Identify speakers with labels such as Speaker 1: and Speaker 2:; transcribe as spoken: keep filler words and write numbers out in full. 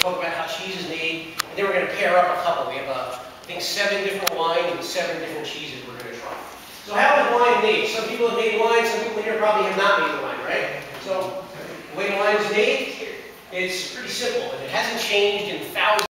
Speaker 1: talk about how cheese is made, and then we're going to pair up a couple. We have, uh, I think, seven different wines and seven different cheeses we're going to try. So how is wine made? Some people have made wine, some people here probably have not made the wine, right? So the way the wine is made, it's pretty simple, and it hasn't changed in thousands